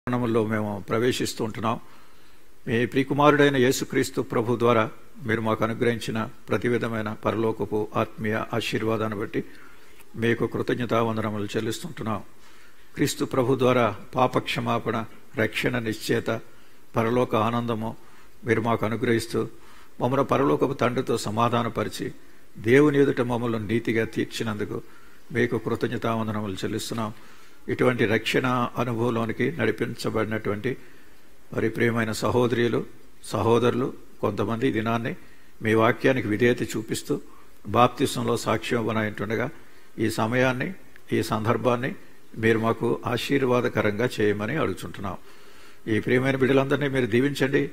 ణంలో మేము ప్రవేశిస్తూ ఉంటున్నాం. మీ ప్రియకుమారుడైన యేసుక్రీస్తు ప్రభు ద్వారా మీరు మాకు అనుగ్రహించిన ప్రతి విధమైన పరలోకపు ఆత్మీయ ఆశీర్వాదాన్ని బట్టి మీకు కృతజ్ఞతావందనములు చెల్లిస్తుంటున్నాం. క్రీస్తు ప్రభు ద్వారా పాపక్షమాపణ, రక్షణ నిశ్చేత, పరలోక ఆనందము మీరు మాకు అనుగ్రహిస్తూ మమ్మల్ని పరలోకపు తండ్రితో సమాధానపరిచి దేవుని ఎదుట మమ్మల్ని నీతిగా తీర్చినందుకు మీకు కృతజ్ఞతావందనములు చెల్లిస్తున్నాం. ఇటువంటి రక్షణ అనుభవంలోనికి నడిపించబడినటువంటి మరి ప్రియమైన సహోదరులు, సహోదరులు కొంతమంది దినాన్ని మీ వాక్యానికి విధేయత చూపిస్తూ బాప్తిసంలో సాక్ష్యం ఇవ్వనంటుండగా ఈ సమయాన్ని, ఈ సందర్భాన్ని మీరు మాకు ఆశీర్వాదకరంగా చేయమని అడుగుతుంటున్నాం. ఈ ప్రియమైన బిడ్డలందరినీ మీరు దీవించండి.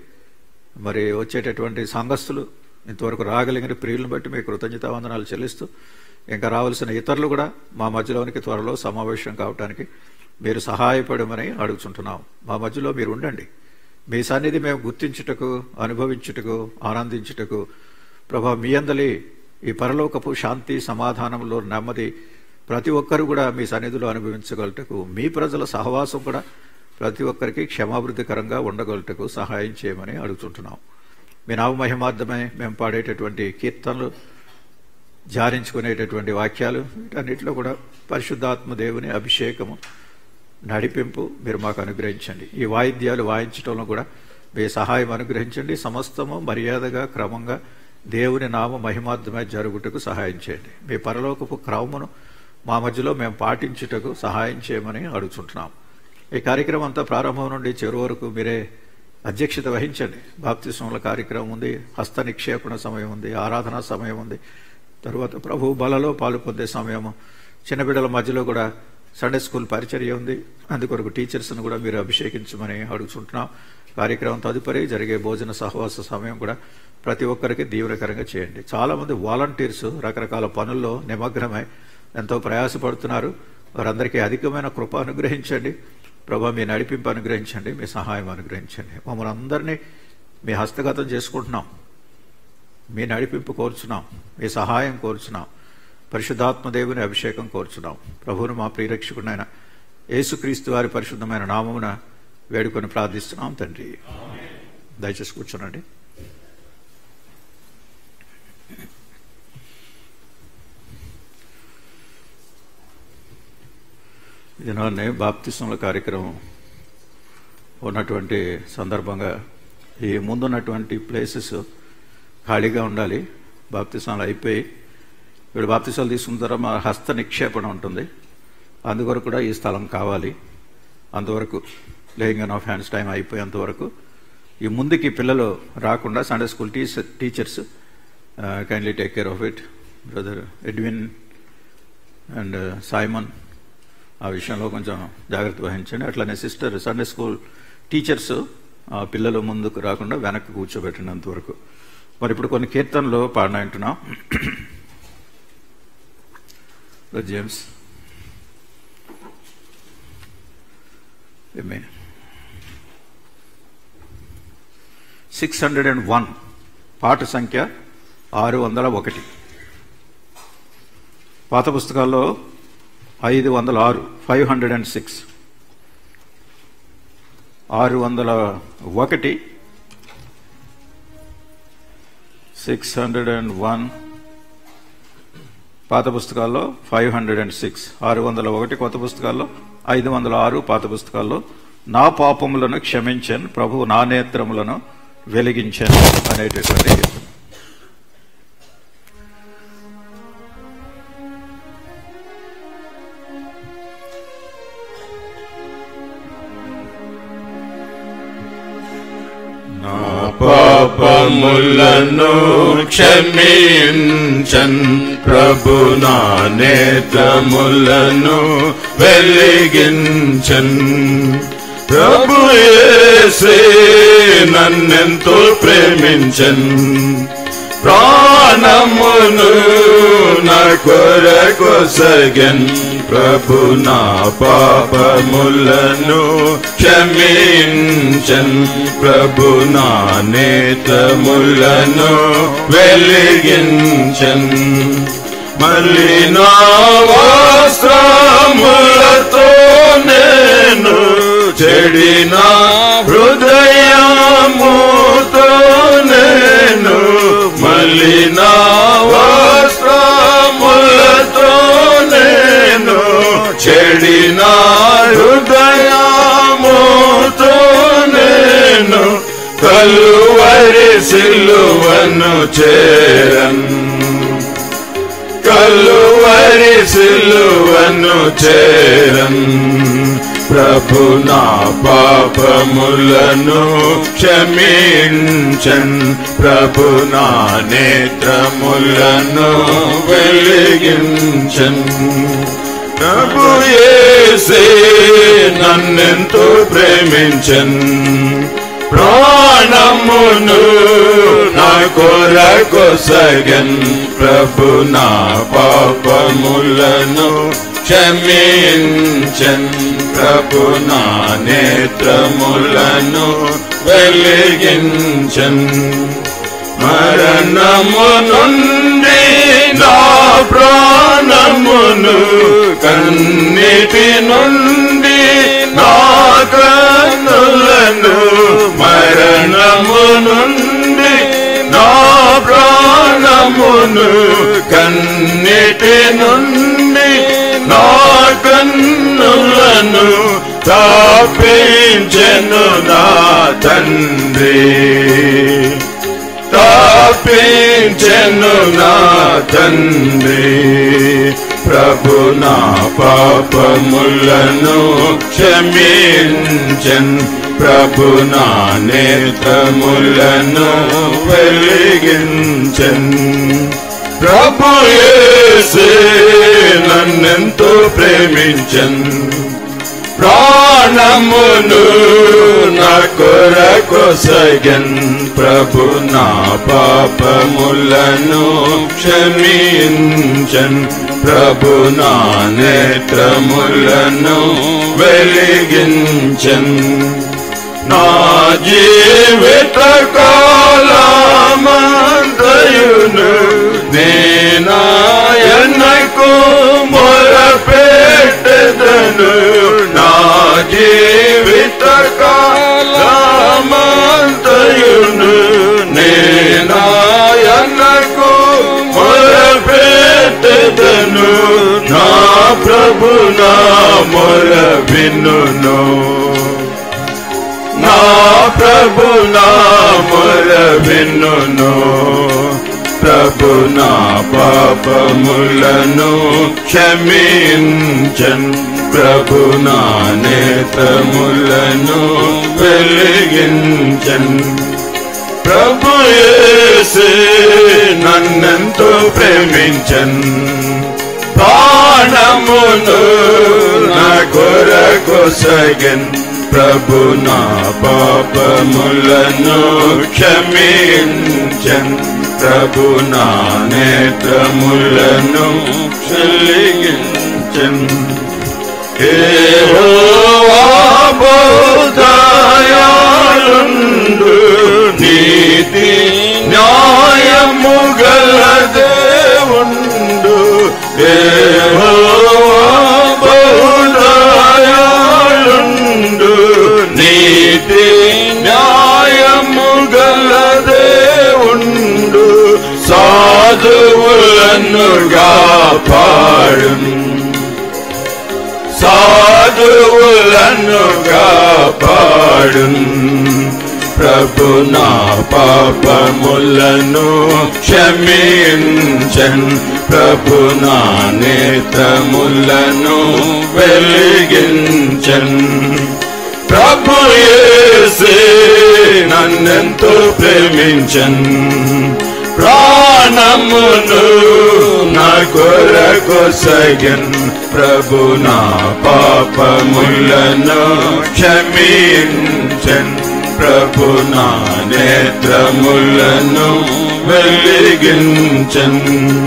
మరి వచ్చేటటువంటి సంఘస్థులు, ఇంతవరకు రాగలిగిన ప్రియులను బట్టి మీ కృతజ్ఞతావందనాలు చెల్లిస్తూ ఇంకా రావాల్సిన ఇతరులు కూడా మా మధ్యలోనికి త్వరలో సమావేశం కావడానికి మీరు సహాయపడమని అడుగుతుంటున్నాం. మా మధ్యలో మీరు ఉండండి. మీ సన్నిధి మేము గుర్తించుటకు, అనుభవించుటకు, ఆనందించుటకు ప్రభా మీ అందలి ఈ పరలోకపు శాంతి, సమాధానంలో నెమ్మది ప్రతి ఒక్కరు కూడా మీ సన్నిధిలో అనుభవించగలటకు, మీ ప్రజల సహవాసం కూడా ప్రతి ఒక్కరికి క్షమాభివృద్ధికరంగా ఉండగలటకు సహాయం చేయమని అడుగుతుంటున్నాం. మీ నామ మహిమార్థమే మేము పాడేటటువంటి కీర్తనలు, ధ్యానించుకునేటటువంటి వాక్యాలు, వీటన్నిటిలో కూడా పరిశుద్ధాత్మ దేవుని అభిషేకము, నడిపింపు మీరు మాకు అనుగ్రహించండి. ఈ వాయిద్యాలు వాయించడంలో కూడా మీ సహాయం అనుగ్రహించండి. సమస్తము మర్యాదగా, క్రమంగా దేవుని నామ మహిమార్థమే జరుగుటకు సహాయం చేయండి. మీ పరలోకపు క్రమమును మా మధ్యలో మేము పాటించుటకు సహాయం చేయమని అడుగుతుంటున్నాం. ఈ కార్యక్రమం అంతా ప్రారంభం నుండి చివరి వరకు మీరే అధ్యక్షత వహించండి. బాప్తిస్మముల కార్యక్రమం ఉంది, హస్త నిక్షేపణ సమయం ఉంది, ఆరాధనా సమయం ఉంది, తరువాత ప్రభు బలలో పాలు పొందే సమయము, చిన్న బిడ్డల మధ్యలో కూడా సండే స్కూల్ పరిచర్య ఉంది. అందుకొరకు టీచర్స్ను కూడా మీరు అభిషేకించమని అడుగుతుంటున్నాం. కార్యక్రమం తదుపరి జరిగే భోజన సహవాస సమయం కూడా ప్రతి ఒక్కరికి దీవెనకరంగా చేయండి. చాలామంది వాలంటీర్స్ రకరకాల పనుల్లో నిమగ్నమై ఎంతో ప్రయాసపడుతున్నారు. వారందరికీ అధికమైన కృప అనుగ్రహించండి. ప్రభా మీ నడిపింపు అనుగ్రహించండి, మీ సహాయం అనుగ్రహించండి. మమ్మల్ని అందరినీ మీ హస్తగతం చేసుకుంటున్నాం. మీ నడిపింపు కోరుచున్నాం, మీ సహాయం కోరుచున్నాం, పరిశుద్ధాత్మ దేవుని అభిషేకం కోరుచున్నాం. ప్రభువును మా ప్రియరక్షకుడైన యేసుక్రీస్తు వారి పరిశుద్ధమైన నామమున వేడుకొని ప్రార్థిస్తున్నాం తండ్రి. దయచేసి కూర్చోనండి. దినాన్ని బాప్తిస్మముల కార్యక్రమం ఉన్నటువంటి సందర్భంగా ఈ ముందున్నటువంటి ప్లేసెస్ ఖాళీగా ఉండాలి. బాప్తిస్మములు అయిపోయి వీళ్ళు బాప్తిస్మములు తీసుకున్న తర్వాత మా హస్త నిక్షేపణ ఉంటుంది. అందువరకు కూడా ఈ స్థలం కావాలి. అంతవరకు laying on of hands time అయిపోయేంతవరకు ఈ ముందుకి పిల్లలు రాకుండా Sunday school teachers kindly take care of it. Brother Edwin and Simon ఆ విషయంలో కొంచెం జాగ్రత్త వహించండి. అట్లనే సిస్టర్ సండే స్కూల్ టీచర్స్ పిల్లలు ముందుకు రాకుండా వెనక్కి కూర్చోబెట్టినంత వరకు. మరి ఇప్పుడు కొన్ని కీర్తనలు పాడినంటున్నాం. జేమ్స్ 601 పాట సంఖ్య 601. పాత పుస్తకాల్లో 506 506 601 601 పాత పుస్తకాల్లో 506 601 కొత్త పుస్తకాల్లో 506 పాత పుస్తకాల్లో నా పాపములను క్షమించాను ప్రభువు నా నేత్రములను వెలిగించాను అనేటటువంటి పాపములను క్షమించన్ ప్రభు నా నేత్రములను వెలిగించన్. ప్రభు యేసే నన్నెంతో ప్రేమించన్, ప్రాణమును నా కొరకు సగన్. ప్రభు నా పాపములను క్షమించన్ ప్రభు నా నేత్రములను వెలిగించన్. మళ్ళీ నా వస్త్రములతో నేను చెడిన హృదయముతో నేను మలిన వస్త్రములతో నేను చెడిన హృదయముతో నేను కలువరి సిలువను చేరన్ కలువరి సిలువను చేరన్ ప్రభు నా పాపములను క్షమించన్ ప్రభు నా నేత్రములను వెలిగించన్ ప్రభు యేసే నన్నెంతో ప్రేమించన్ ప్రాణమును నా కొరకొసగన్ ప్రభు నా పాపములను క్షమించన్ ప్రభు నా నేత్రములను వెలిగించన్ మరణము నుండి నా ప్రాణమును కన్నిటి నుండి నా కన్నులను మరణము నుండి నా ప్రాణమును కన్నిటి నుండి నా కన్నులను తాపించెను నా తండ్రి తాపించెను నా తండ్రి ప్రభు నా పాపములను క్షమించన్ ప్రభు నా నేత్రములను వెలిగించన్ ప్రభు యేసే నన్నెంతో ప్రేమించన్ ప్రాణమును నా కొరకొసగన్ ప్రభు నా పాపములను క్షమించన్ ప్రభు నా నేత్రములను వెలిగించన్ నా జీవిత కాలమంతయును నేనాయనకు మొరపెట్టెదను నా జీవిత కాలమంతయును నేనాయనకు మొరపెట్టెదను నా ప్రభు నా మొర వినును నా ప్రభు నా మొర వినును ప్రభు నా పాపములను క్షమించన్ ప్రభు నా నేత్రములను వెలిగించన్ ప్రభు యేసే నన్నెంతో ప్రేమించన్ ప్రాణమును నా కొరకొసగన్ ప్రభు నా పాపములను క్షమించన్ ప్రభు నా నేత్రములను వెలిగించన్ యెహోవా బహుదయాళుండు నీతి న్యాయము గల దేవుండు యెహోవా బహుదయాళుండు నీతి న్యాయము గల దేవుండు సాధువులను కాపాడును సాధువులను కాపాడును ప్రభు నా పాపములను క్షమించన్ ప్రభు నా నేత్రములను వెలిగించన్ ప్రభు యేసే నన్నెంతో ప్రేమించన్ ప్రాణమును నా కొరకొసగన్ ప్రభు నా పాపములను క్షమించన్ ప్రభు నా నేత్రములను వెలిగించన్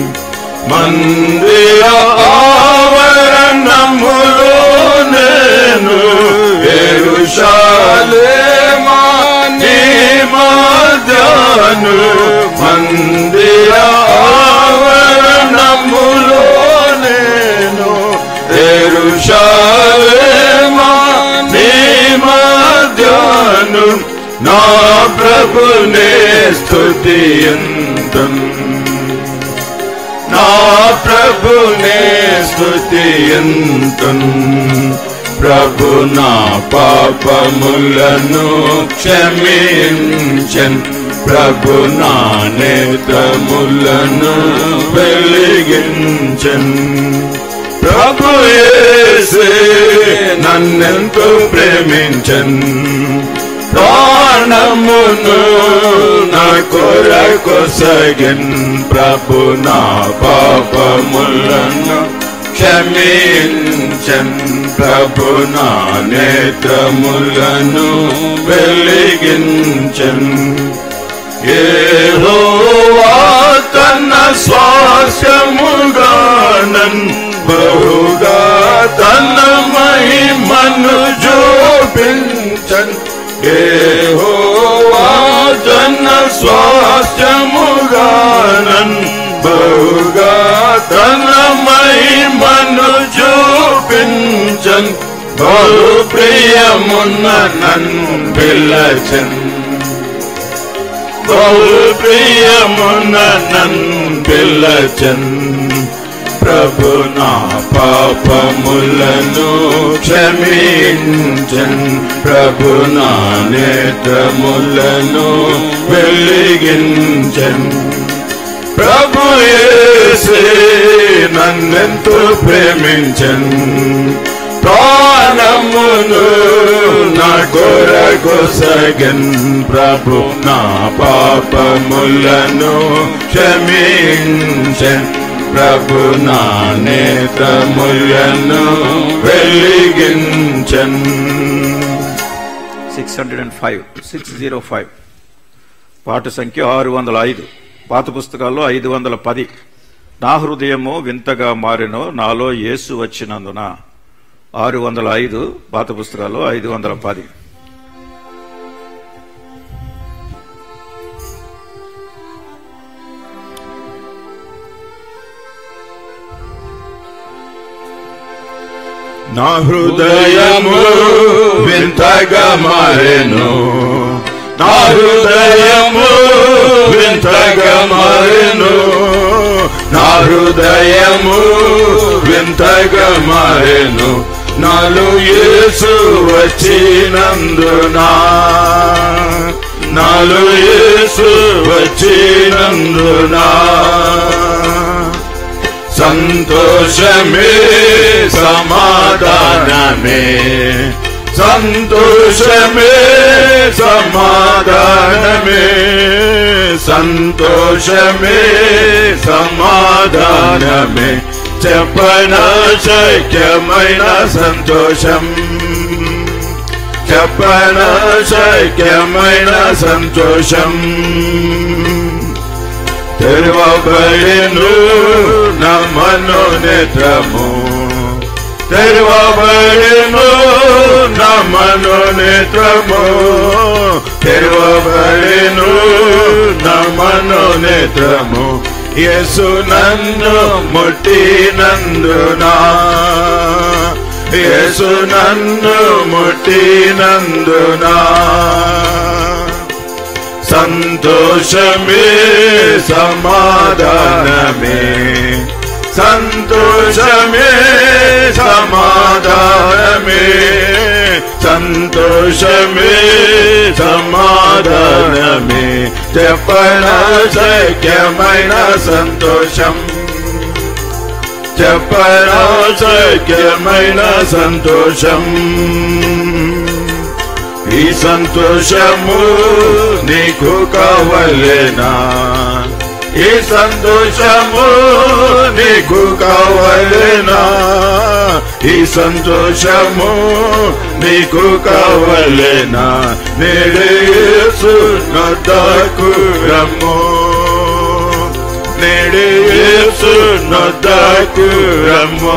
మందిర ఆవరణములో నేను యెరూషలేమా నీ మధ్యను మందిర ఆవరణములో నేను యెరూషలేమా నీ నా ప్రభునే స్తుతియంతున్, నా ప్రభునే స్తుతియంతున్. ప్రభు నా పాపములను క్షమించన్, ప్రభు నా నేత్రములను వెలిగించన్. ప్రభు యేసే నన్నెంతో ప్రేమించన్, ప్రాణమును నా కొరకొసగన్. ప్రభు నా పాపములను క్షమించన్, ప్రభు నా నేత్రములను వెలిగించన్. యెహోవా తన స్వాస్యముగా నన్ బహుగా తన మహిమను చూపించన్. యెహోవా తన స్వాస్యముగా నన్ బహుగా తన మహిమను చూపించన్. బహు ప్రియమున్న నన్ను పిలచన్, బహు ప్రియమున్న నన్ను పిలచన్. ప్రభు నా పాపములను క్షమించన్, ప్రభు నా నేత్రములను వెలిగించన్. ప్రభు యేసే నన్నెంతో ప్రేమించన్, ప్రాణమును నా కొరకొసగన్. ప్రభు నా పాపములను క్షమించన్, ప్రభు నా నేత్రములను వెలిగించన్. 605 పాట సంఖ్య 605. పాత పుస్తకాల్లో 510. నా హృదయము వింతగా మారెను, నాలో యేసు వచ్చినందున. 605 పాత పుస్తకాల్లో 510. నా హృదయము వింతగా మారెను, నా హృదయము వింతగా మారెను, నా హృదయము వింతగా మారెను. నాలో యేసు వచ్చినందున, నాలో యేసు వచ్చినందున. సంతోషమే సమాధానమే, సంతోషమే సమాధానమే, సంతోషమే సమాధానమే. చెప్పన శక్యమైన సంతోషం, చెప్పన శక్యమైన సంతోషం. తెరవబడెను నా మనోనేత్రము, తెరవబడెను నా మనోనేత్రము, తెరవబడెను నా మనోనేత్రము. యేసు నన్ను ముట్టినందున, యేసు నన్ను ముట్టినందున. సంతోషమే సమాధానమే, సంతోషమే సమాధానమే, సంతోషమే సమాధానమే. చెప్పన శక్యమైన సంతోషం, చెప్పన శక్యమైన సంతోషం. ఈ సంతోషము నీకు కావలేనా, ఈ సంతోషము నీకు కావలేనా, ఈ సంతోషము నీకు కావలేనా. నేడే యేసు నొద్దకు రమ్ము, నేడే యేసు నొద్దకు రమ్ము.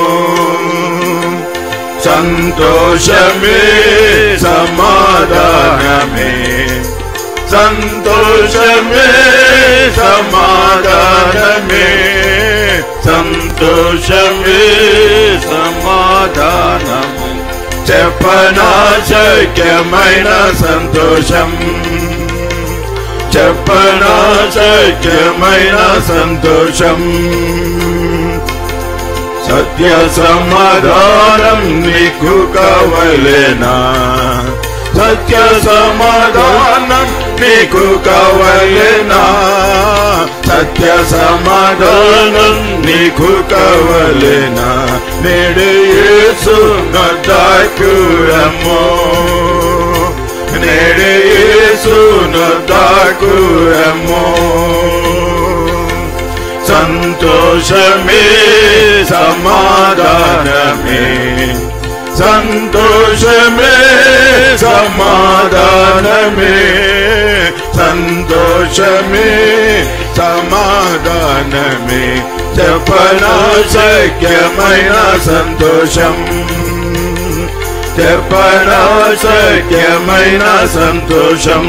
సంతోషమే సమాధానమే, సంతోషమే సమాధానమే, సంతోషమే సమాధానమే. చెప్పనాశక్యమైన సంతోషం, చెప్పనాశక్యమైన సంతోషం. సత్య సమాధానం నీకు కావలేనా, సత్య సమాధానం నీకు కావలేనా, సత్య సమాధానం నీకు కావలేనా. నేడు యేసు నొద్దకు రమ్ము, నేడు యేసు నొద్దకు రమ్ము. సంతోషమే సమాధానమే, సంతోషమే సమాధానమే, సంతోషమే సమాధానమే. చెప్పనాశక్యమైన సంతోషం, చెప్పనాశక్యమైన సంతోషం.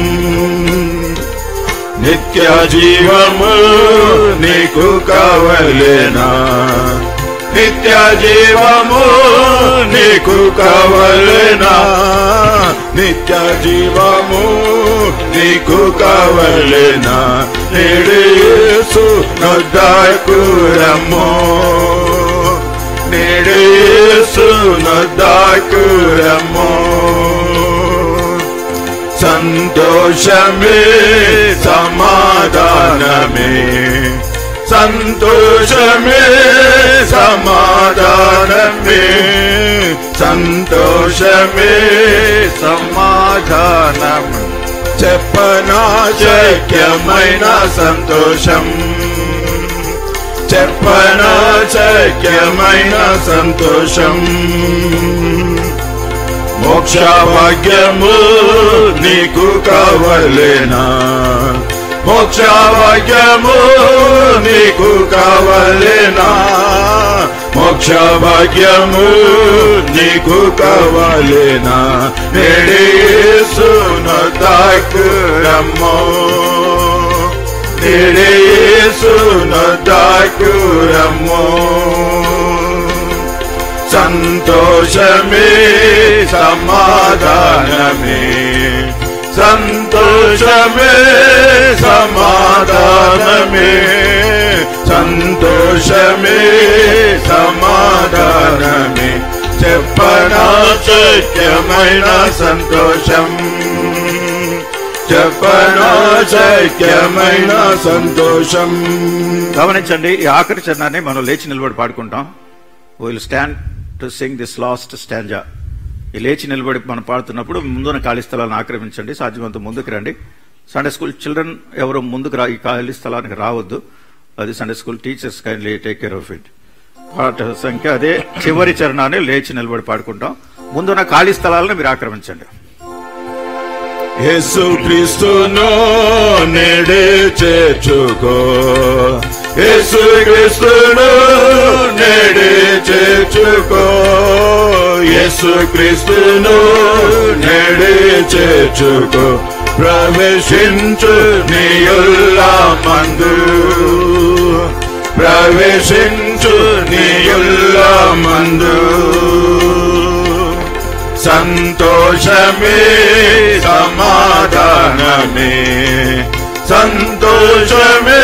నిత్య జీవము నీకు కావలేనా, నిత్య జీవము నీకు కావలేనా, నిత్య జీవము నీకు కావలేనా. నేడు యేసు నొద్దకు రమ్ము, నేడు యేసు నొద్దకు రమ్ము. సంతోషమే సమాధానమే, సంతోషమే సమాధానమే, సంతోషమే సమాధానమే. చెప్పనాశక్యమైన సంతోషం, చెప్పనాశక్యమైన సంతోషం. మోక్ష భాగ్యము నీకు కావలేనా, మోక్ష భాగ్యము నీకు కావలేనా, మోక్ష భాగ్యము నీకు కావలేనా. నేడు యేసు నొద్దకు రమ్ము, నేడు యేసు నొద్దకు రమ్ము. సంతోషమే సమాధానమే, సంతోషమే సమాధానమే, సంతోషమే సమాధానమే. చెప్పనాశక్యమైన సంతోషం, చెప్పనాశక్యమైన సంతోషం. గమనించండి, ఈ ఆఖరి చరణాన్ని మనం లేచి నిలబడి పాడుకుంటాం. Will stand to sing this last stanza. ఈ లేచి నిలబడి మనం పాడుతున్నప్పుడు ముందున్న ఖాళీ స్థలాన్ని ఆక్రమించండి, సాధ్యమంత ముందుకు రండి. సండే స్కూల్ చిల్డ్రన్ ఎవరు ముందుకు ఈ ఖాళీ స్థలానికి రావద్దు, అది Sunday school teachers kindly take care of it. పాట సంఖ్య అదే. చివరి చరణాన్ని లేచి నిలబడి పాడుకుంటాం. ముందున్న ఖాళీ స్థలాలను మీరు ఆక్రమించండి. యేసు క్రీస్తును నేడే చేర్చుకో, యేసు క్రీస్తును నేడే చేర్చుకో, యేసు క్రీస్తును నేడే చేర్చుకో. ప్రవేశించు నీయుల్లమందు, ప్రవేశించు నీయుల్లమందు. సంతోషమే సమాధానమే, సంతోషమే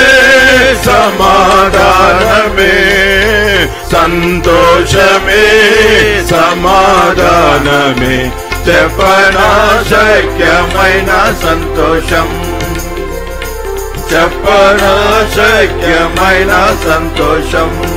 సమాధానమే, సంతోషమే సమాధానమే. చెప్పనాశక్యమైన సంతోషం, చెప్పనాశక్యమైన సంతోషం.